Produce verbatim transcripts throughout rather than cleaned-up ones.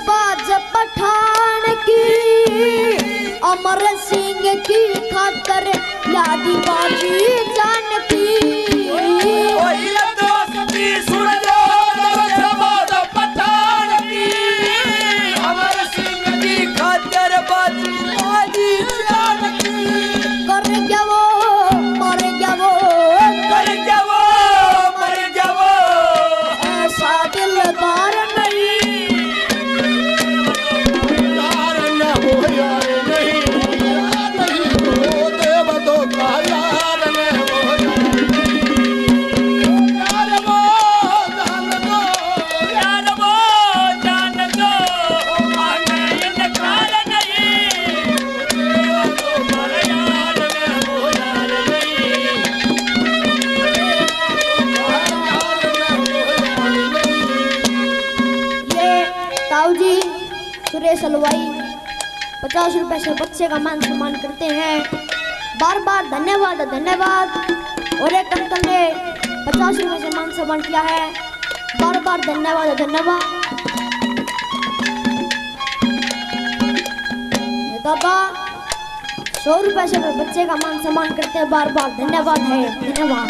बाज पठान की, अमर सिंह की खातर लादी बाजी जान की। दोस्ती सुन लो बाज पठान की, अमर सिंह की खातर बाजी बाजी जान की। कर क्या वो मर गया वो, कर क्या वो मर गया वो, ऐसा दिलदार नहीं। यार न हो यार नहीं, यार नहीं हो देव तो का यार न हो यार वो जान दो, यार वो जान दो, आगे इनकार नहीं, तो पर यार में हो यार नहीं, ये ताऊ जी सुरेश हलवाई पचास रुपए से बच्चे का मान सम्मान करते हैं। बार बार धन्यवाद धन्यवाद। और एक अंकल ने पचास रुपए से मान सम्मान किया है, बार बार धन्यवाद धन्यवाद। ये दादा सौ रुपए से बच्चे का मान सम्मान करते हैं, बार बार धन्यवाद है धन्यवाद।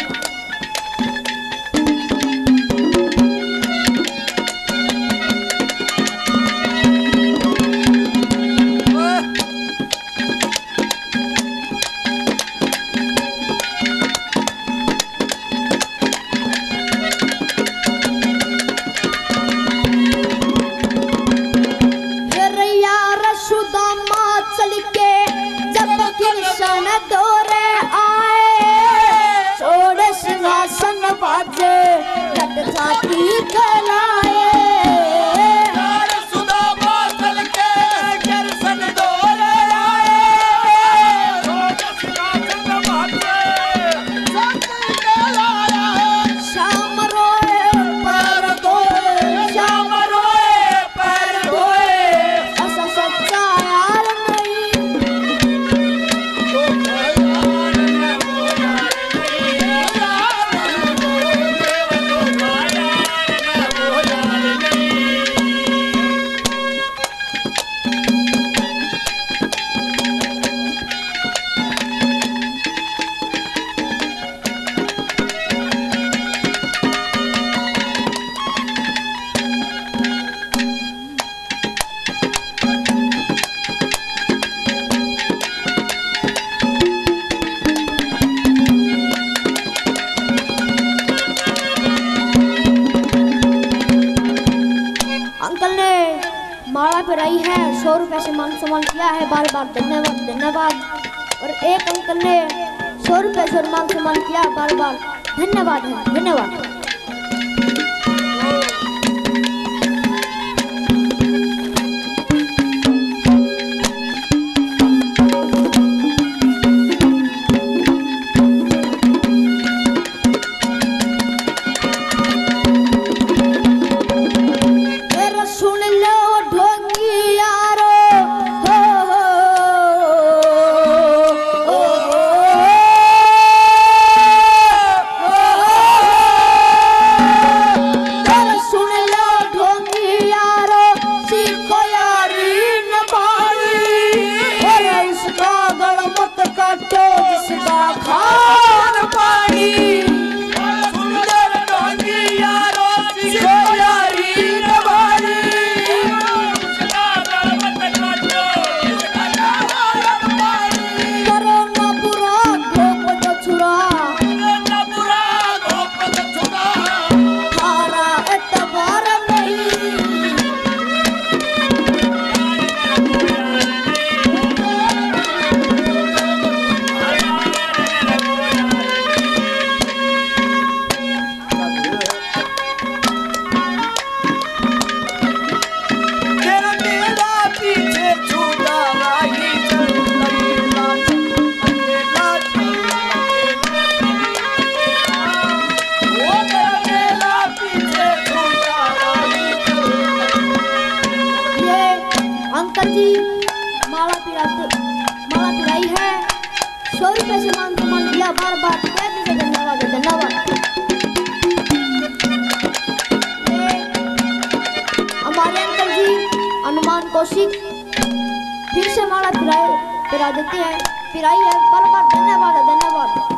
कराई है, सौ रुपए से मान सम्मान किया है, बार बार धन्यवाद धन्यवाद। और एक अंकल ने सौ रुपए से मान सम्मान किया, बार बार धन्यवाद है धन्यवाद। माला पिराते माला पिराई है, सौ रुपए से मान सम्मान किया, बार बार से धन्यवाद धन्यवाद। हमारे अंकल जी हनुमान कौशिक फिर से माला पिराए पिरा देते हैं। पिराई है। बार बार धन्यवाद धन्यवाद।